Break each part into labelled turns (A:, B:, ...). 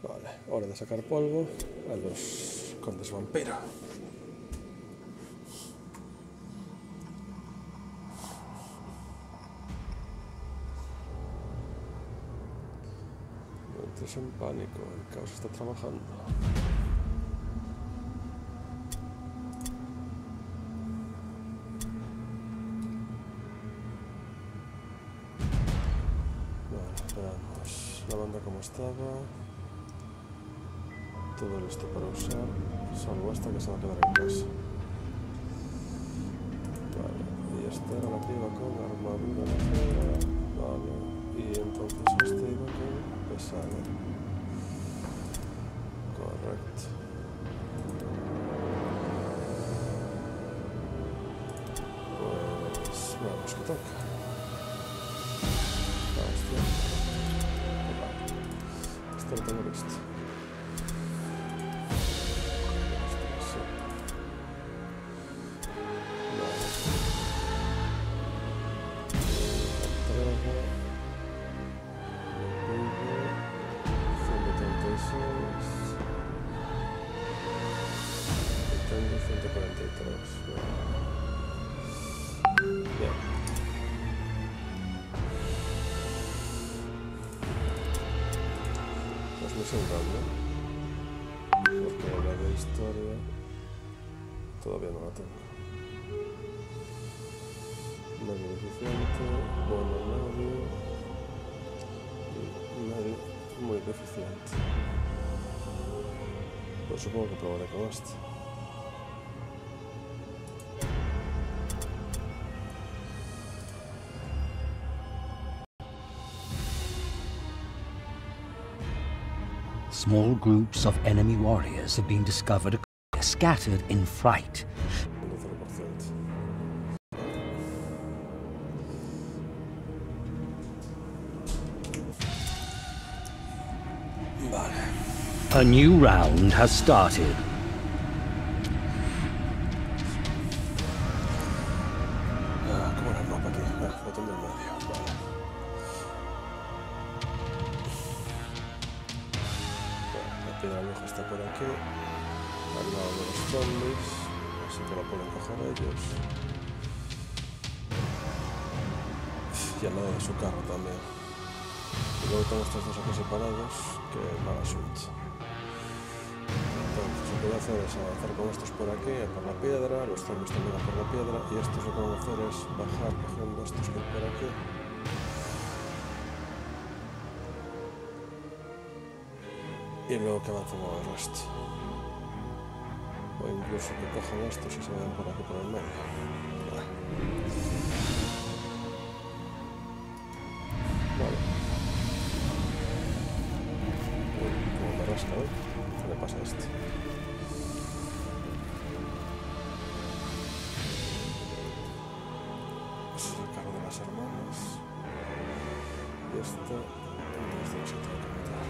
A: Vale, hora de sacar polvo a los condes vampiro. No entres en pánico, el caos está trabajando. La banda como estaba, todo listo para usar, salvo hasta que se va a quedar en casa. Vale, y esta era la que iba con armadura ligera, vale, y entonces este iba con pesada. Correcto. Pues vamos, que toca. Esto lo tengo listo. Sí. Vale. Entrega. 136. Y tengo 143. Bien. Misión grande, porque la de historia todavía no la tengo. Medio deficiente, bueno medio y medio muy deficiente. Pues supongo que probaré con este.
B: Small groups of enemy warriors have been discovered scattered in fright. A new round has started.
A: ¿Cómo era el mapa aquí? Botón del medio. Vale. La piedra vieja está por aquí, al lado de los zombies, así que la pueden coger ellos. Y al lado de su carro también. Y luego tengo estos dos aquí separados, que mala asunto. Entonces lo que voy a hacer es avanzar con estos por aquí, por la piedra, los zombies también por la piedra, y estos lo que van a hacer es bajar cogiendo estos que hay por aquí. Y luego que avancen con el resto. O incluso que cojan estos y se vayan por aquí por el medio. Vale. Como me rasca hoy, ¿qué le pasa a este? Este es el carro de las hermanas. Y este es de los que tengo que matar.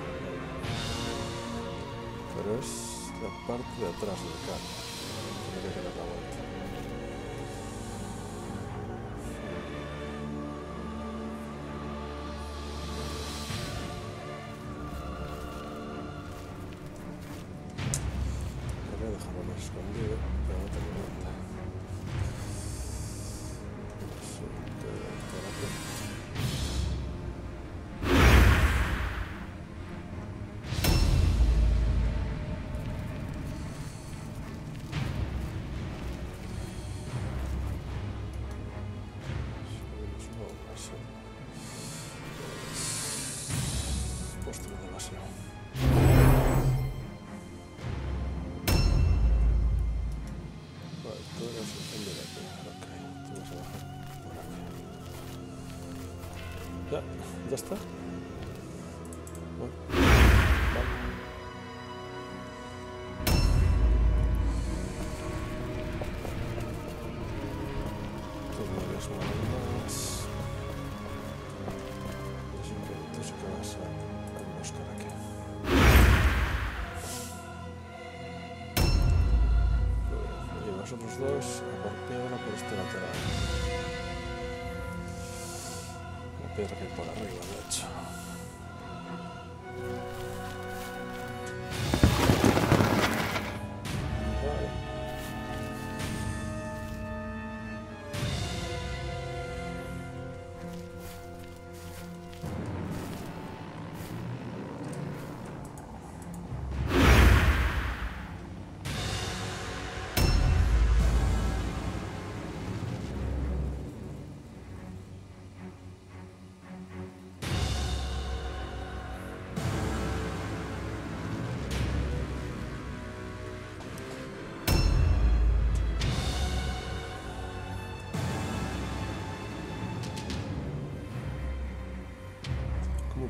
A: Pero es la parte de atrás del carro. Tiene que dar la vuelta. Quería dejarlo más escondido, pero no tengo nada. Sí, por aquí. Postre de vacío. Vale, tú eres el fondo de aquí. Ok, tú vas a bajar por aquí. Ya está. Bueno, vale. Tú no eres una más. Así que tú sí que vas a buscar aquí. Y vosotros dos a por piedra por este lateral. La piedra que hay por arriba, de hecho.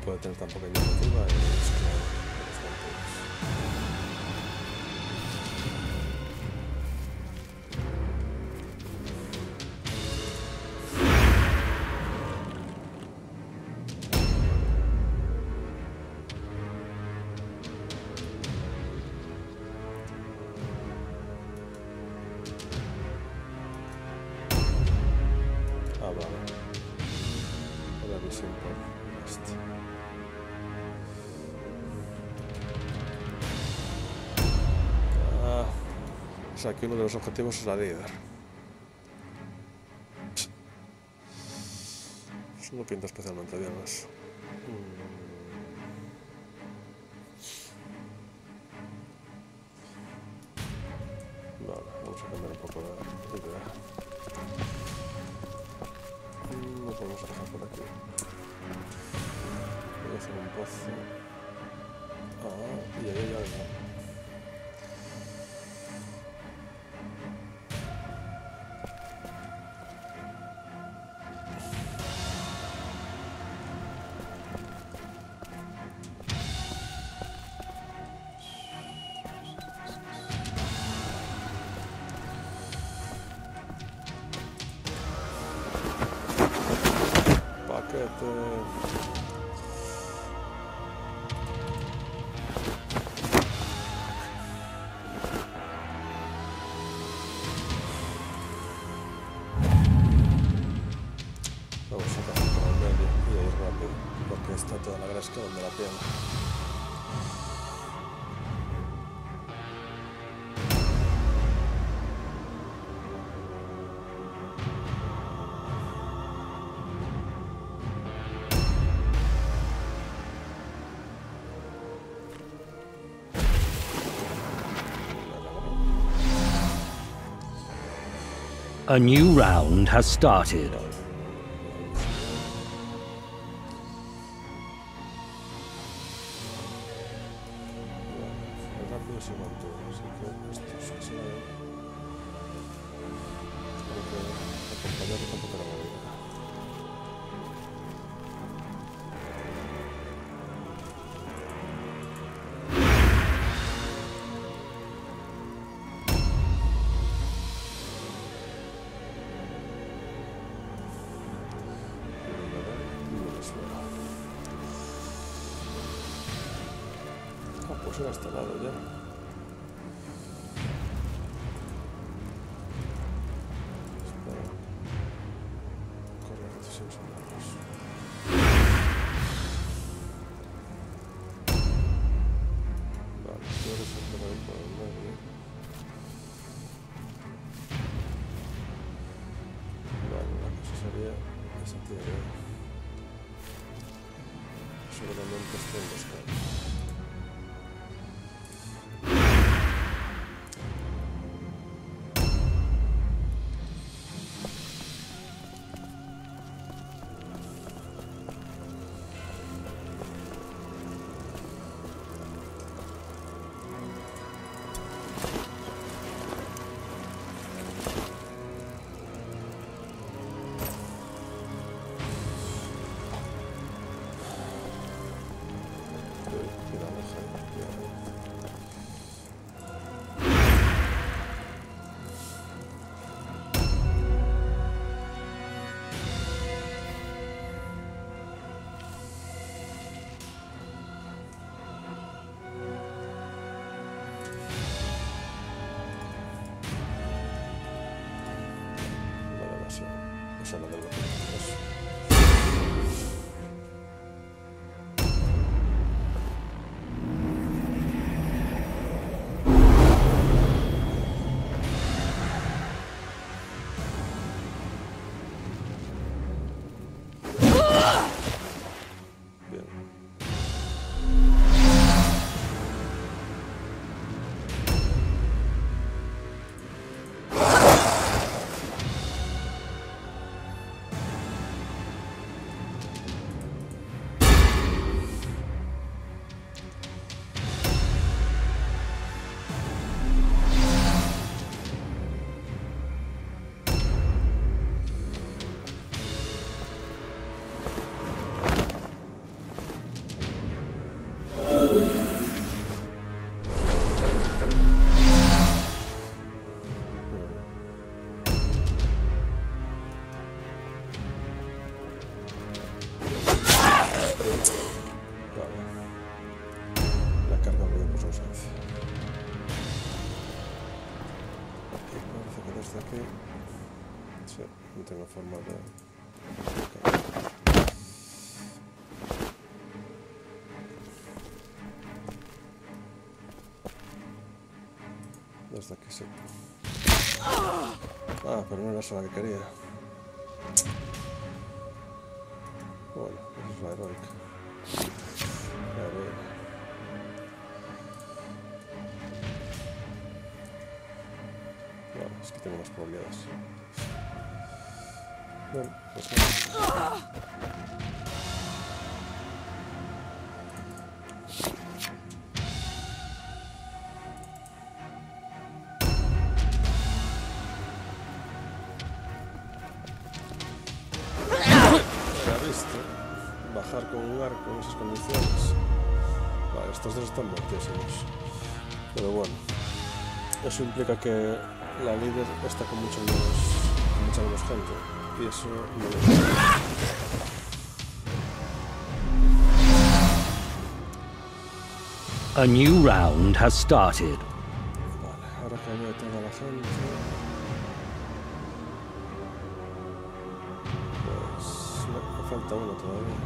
A: puede tener tan poca iniciativa es clave en los vampiros. Ah, vale. Ahora visión por este. Ah, o sea que uno de los objetivos es la líder. Eso no pinta especialmente bien eso. Vale, vamos a cambiar un poco de idea. Lo podemos dejar por aquí. Voy a hacer un pozo. Ah, y ahí hay algo. Paquete. Vamos a pasar por el medio y a ir rápido, porque está toda la gresca donde la piel.
B: A new round has started.
A: El rápido se mantuvo, así que esto es que se va. Espero que acompañarlo tampoco era buena idea. Ah, pues era hasta el lado ya. Espera. Corre, decisión son largos. Vale, creo que se puede ir por el medio. Vale, la cosa sería esa tierra. Seguramente estoy emboscado. Esa la del eso. Bien. desde aquí. Sí, no tengo forma de... Desde aquí sí. Ah, pero no era eso la que quería. Bueno, esa es la heroica. A ver. Vale, es que tengo más probabilidades. Bueno, pues nada. Bajar con un arco en esas condiciones. Vale, estos dos están muertísimos. Pero bueno, eso implica que la líder está con mucha menos gente. Y eso no lo sé.
B: A new round has started.
A: Vale, ahora que veo toda la gente... Pues... no, me falta uno todavía.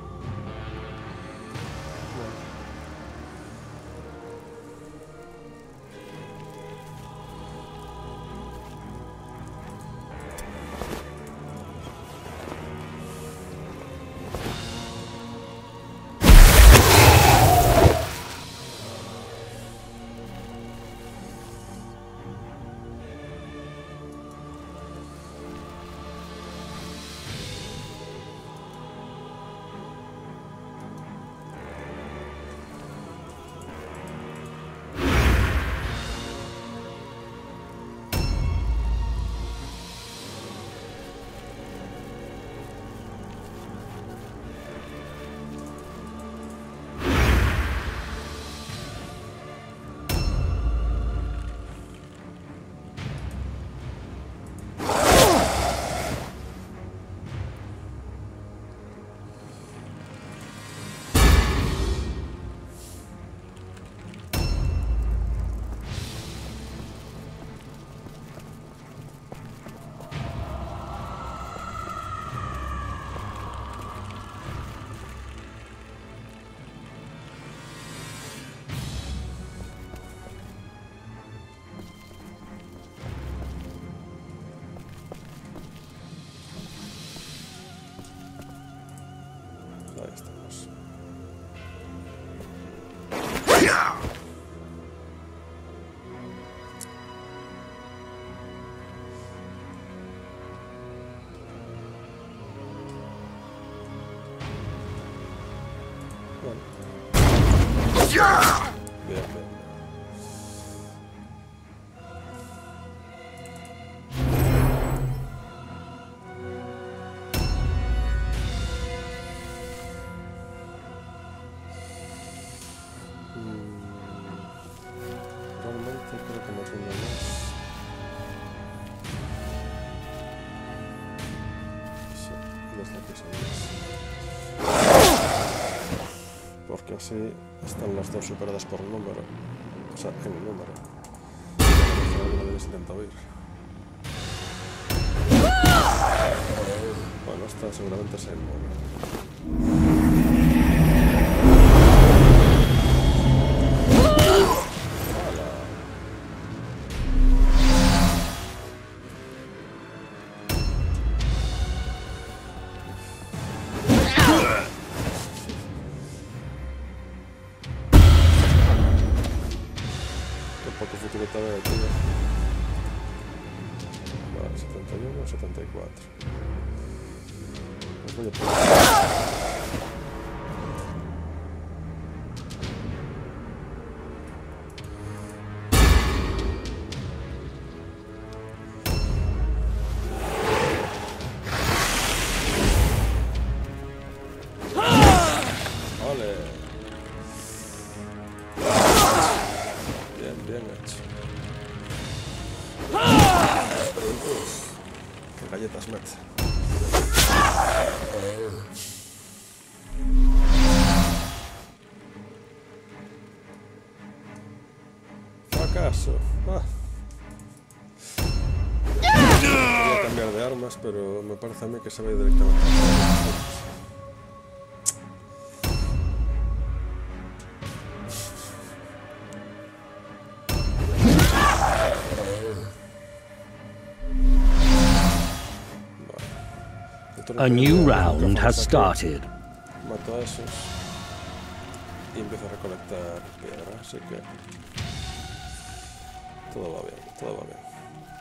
A: Ahí estamos. Bueno. Bien, bien. Realmente creo que no tengo más. Sí, desde aquí son más. Porque así están las dos superadas por número. O sea, en el número. A lo mejor alguna vez intenta huir. Bueno, esta seguramente es el número. Poco futuro todavía de tío. Vale, 71, 74. Pues voy a poner. Vale. Bien hecho. Qué galletas mete. Fracaso. Ah. cambiar de armas, pero me parece a mí que se va directamente.
B: A new round has started.
A: Mato a esos y empiezo a recolectar piedra, así que todo va bien, todo va bien.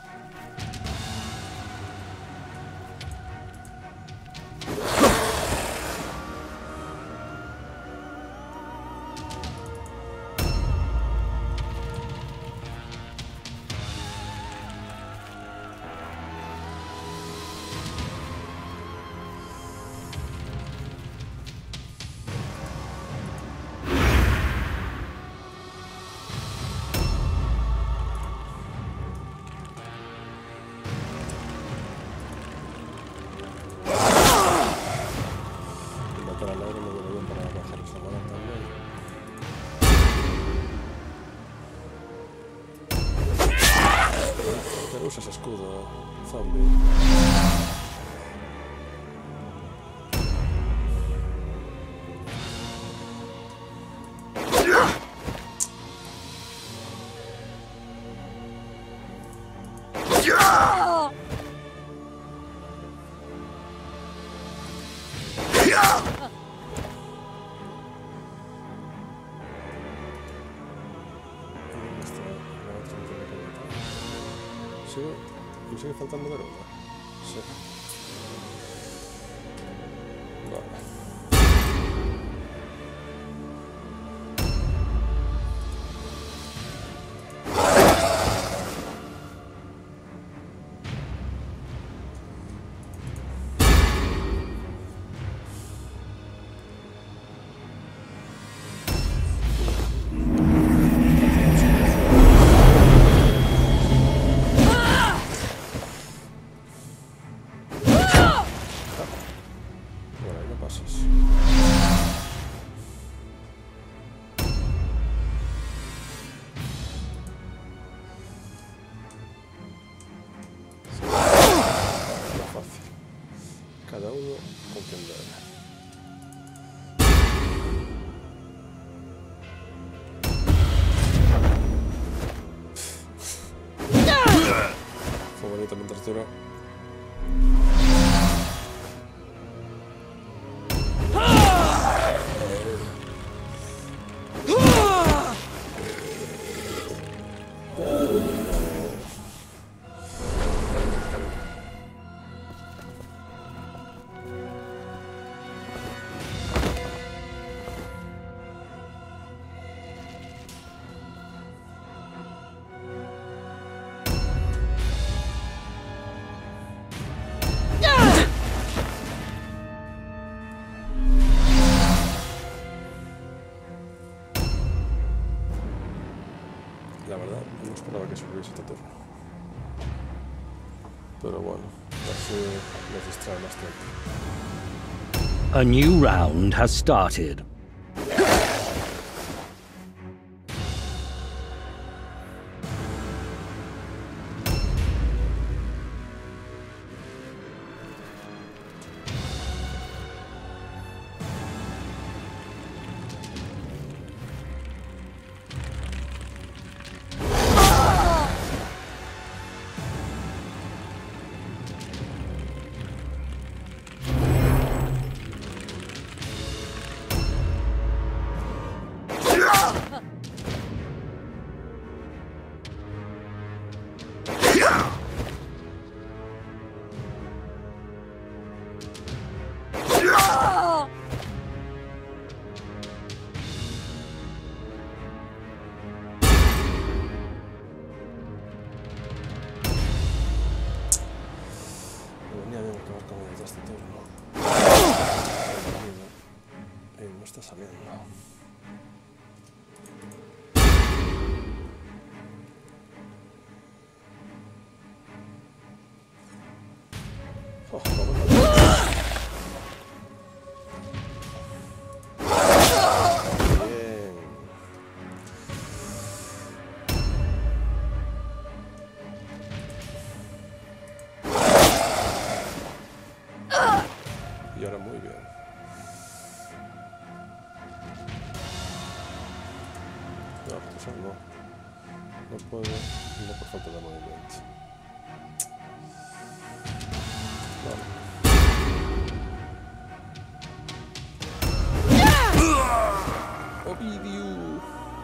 A: Usa ese escudo, zombie. ¿Me sigue faltando ver una? Sí. Vale. Cada uno con quien debe. Fue bonita mientras duró. La verdad, no esperaba que subiese este turno. Pero bueno, así nos distrae más tiempo.
B: A new round has started.
A: No está saliendo. Oh, vamos a ver. Bien. No, eso no. No puedo, no por falta de movimiento. Vale. Ovidio.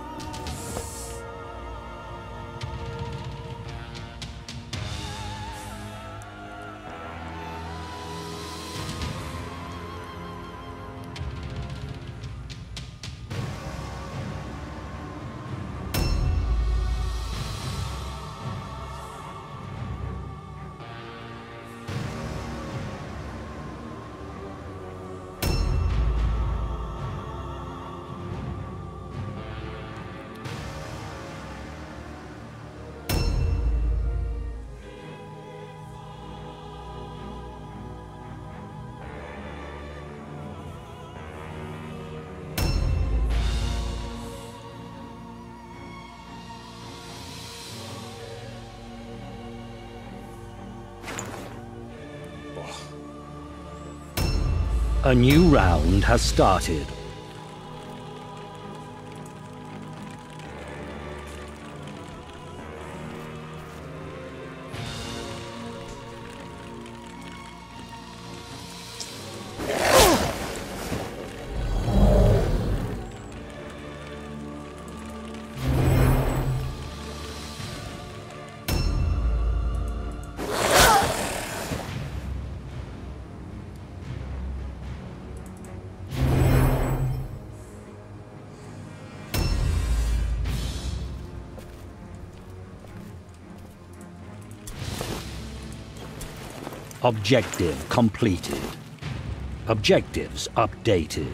B: A new round has started. Objective completed. Objectives updated.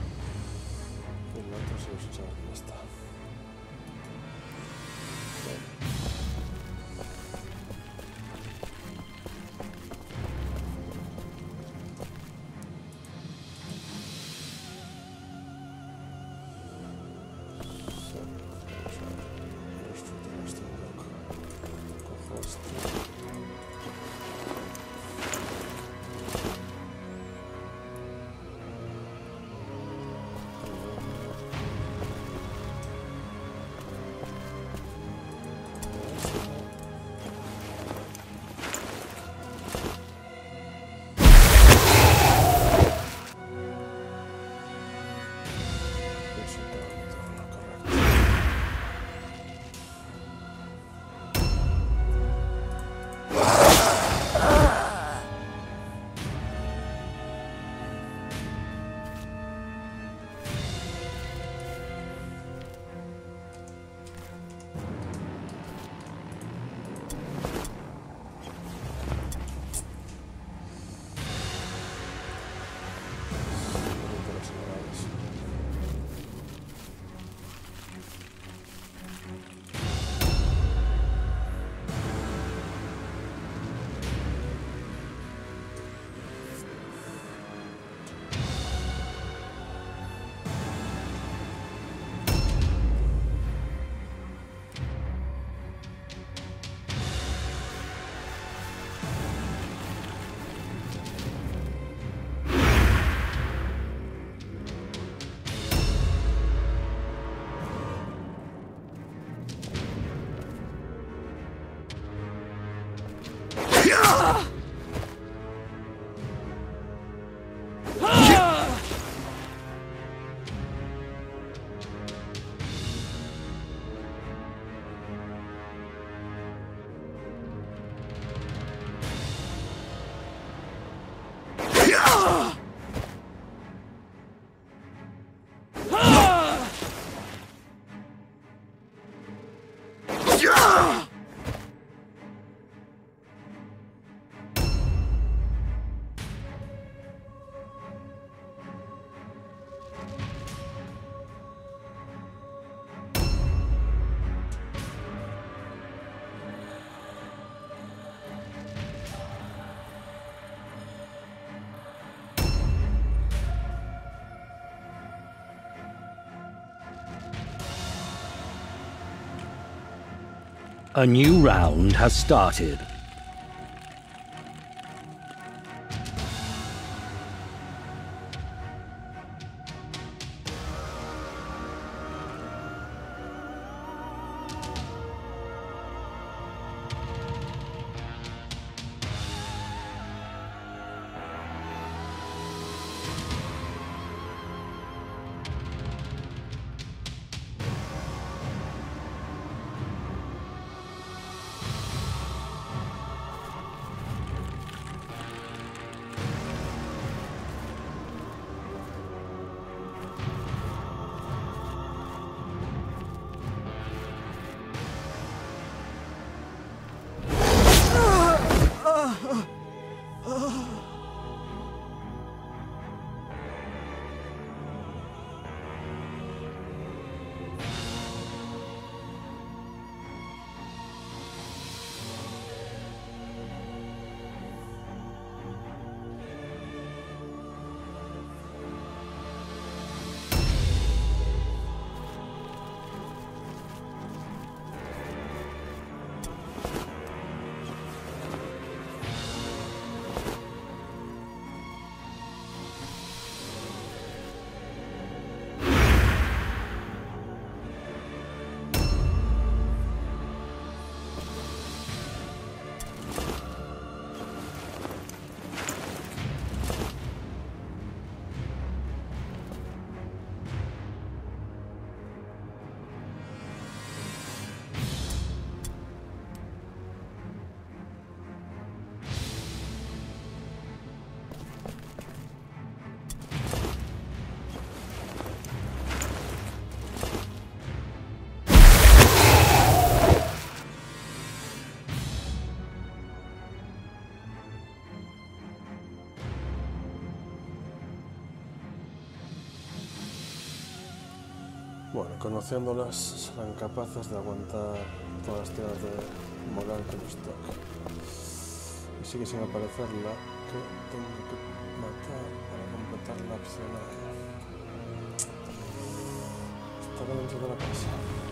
B: A new round has started.
A: Bueno, conociéndolas serán capaces de aguantar todas las tiradas de moral que nos toque. Y sigue sin aparecer la que tengo que matar para completar la opcional. Estará dentro de la casa.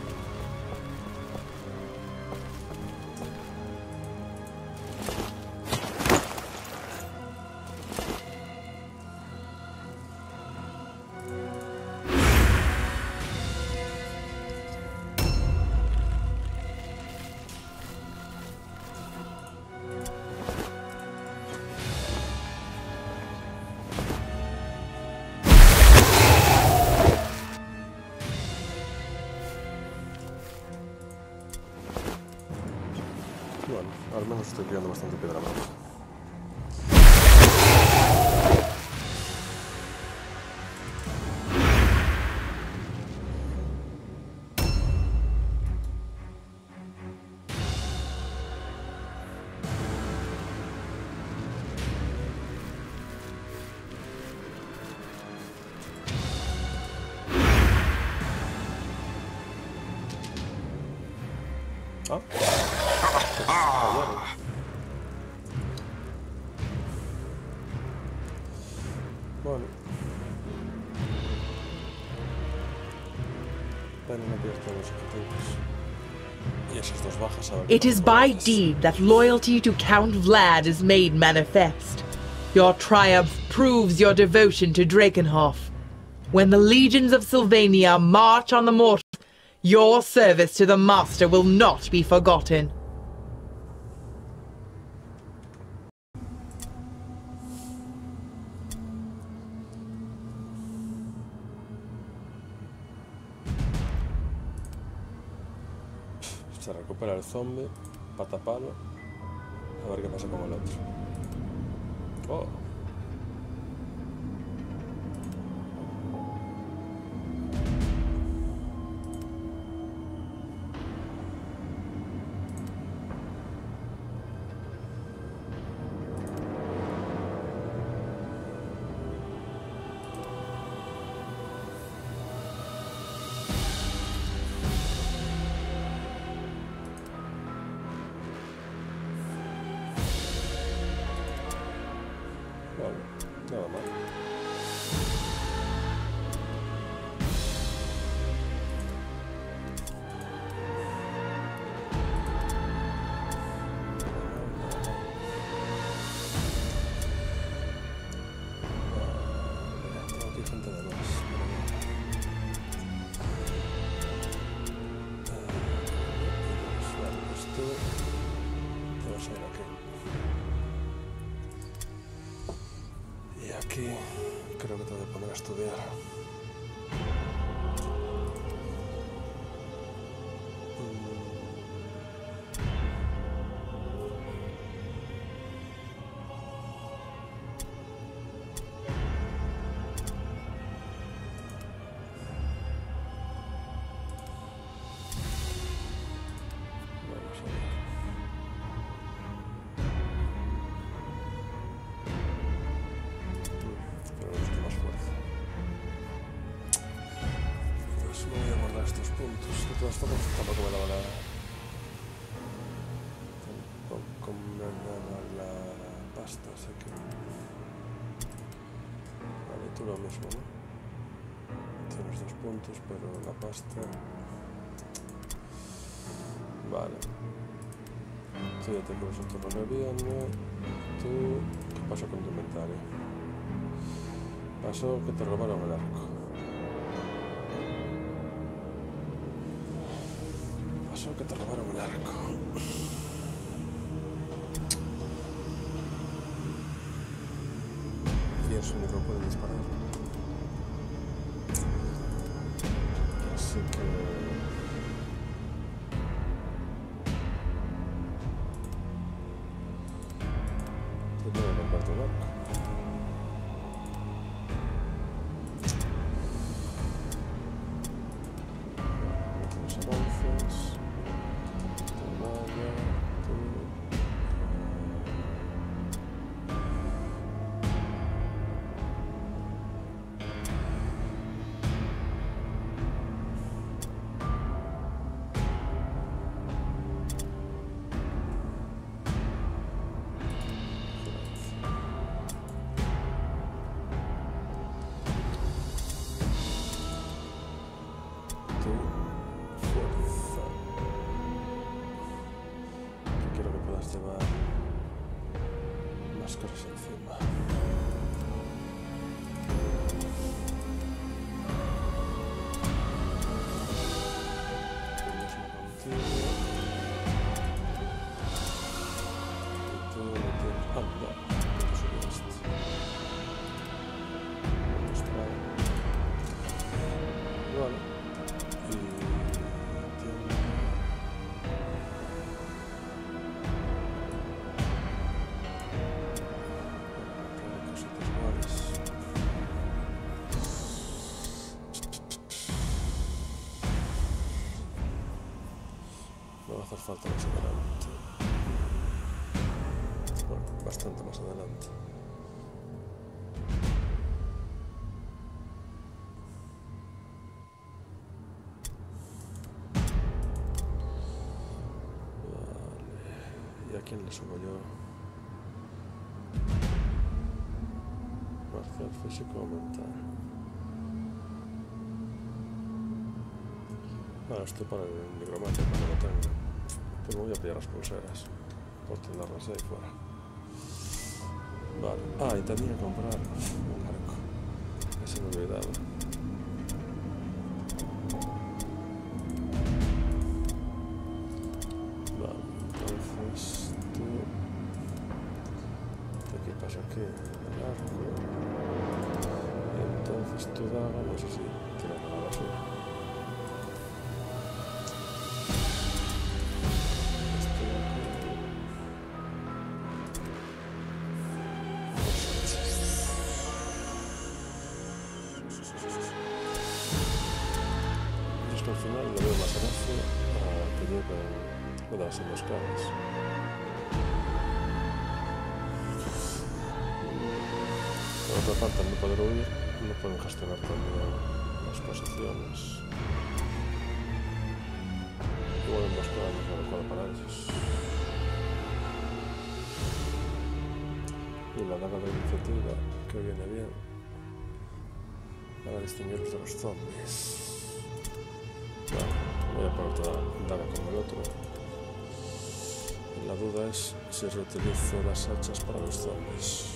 A: Bueno, al menos estoy pillando bastante piedra más. Bueno. Ven, no pierdas todos los objetivos. Y esas dos bajas ahora.
C: It is by deed that loyalty to Count Vlad is made manifest. Your triumph proves your devotion to Drakenhof. When the legions of Sylvania march on the mortals, your service to the Master will not be forgotten.
A: Se recupera el zombie, patapalo. A ver qué pasa con el otro. Oh. Vale, nada más. Tengo aquí gente de más. Vale, esto... Vamos a ir aquí. Y aquí creo que tengo que poner a estudiar. Vamos a ver. Pero necesito más fuerza. Pues me voy a mandar estos puntos. De todas formas, tampoco me daba la... Tampoco me daba la pasta, así que... Vale, tú lo mismo, ¿no? Tienes 2 puntos, pero la pasta... Vale. Tú ya te coges otro lo que viene. Tú... ¿Qué pasó con tu inventario? Pasó que te robaron el arco. Pasó que te robaron el arco. Y es único que puede disparar. Así que... Te tengo que comprarte un arco. Los avances. puedas llevar más cosas encima. No va a hacer falta más adelante. Bueno, bastante más adelante. Vale. ¿Y a quién le subo yo? Marcial, físico o mental. Bueno, esto para el nigromante cuando lo tengo. Pues me voy a pillar las pulseras por tirarlas ahí fuera. Vale. Ah, y tenía que comprar un arco. Ese me olvidaba. Vale, entonces tú te equipas aquí el arco. Y entonces tu daga, no sé si tiras a la basura. Al final lo veo más gracia a que lleven las emboscadas. Por otra parte, al no poder huir, no pueden gestionar también las posiciones. Igual emboscada no es la adecuada para ellos. Y la daga de iniciativa, que viene bien para distinguirlos de los zombies. Voy a poner toda la daga como el otro. La duda es si reutilizo las hachas para los zombies.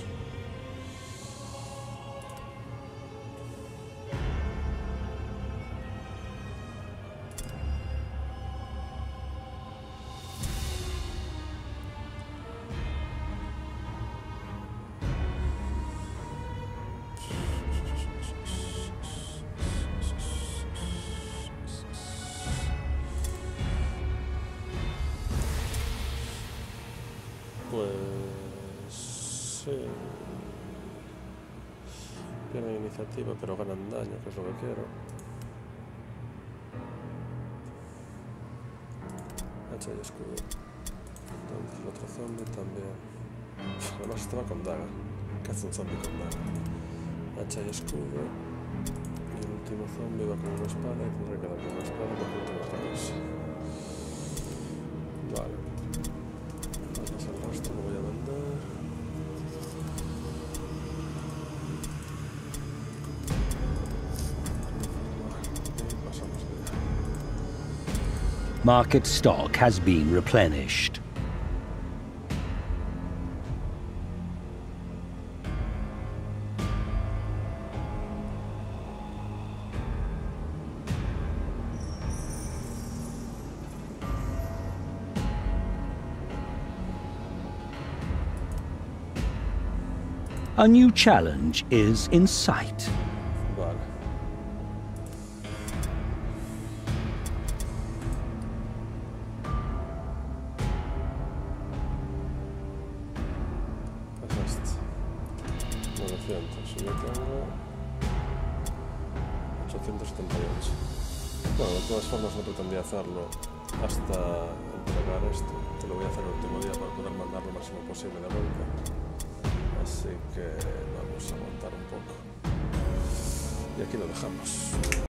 A: Pues sí. Pierden iniciativa, pero ganan daño, que es lo que quiero. Hacha y escudo. Entonces el otro zombie también. Además estaba con daga. ¿Qué hace un zombie con daga? Hacha y escudo. Y el último zombie va con una espada y tendré que dar con una espada porque no tengo otra cosa. Vale. El resto lo voy a vender. Pasamos de...
B: Market stock has been replenished. A new challenge is in sight.
A: Vale. Es este. 900. Y yo tengo 878. Bueno, de todas formas no pretendía hacerlo hasta entregar esto, que lo voy a hacer el último día para poder mandar lo máximo posible de vuelta. Así que vamos a aguantar un poco. Y aquí lo dejamos.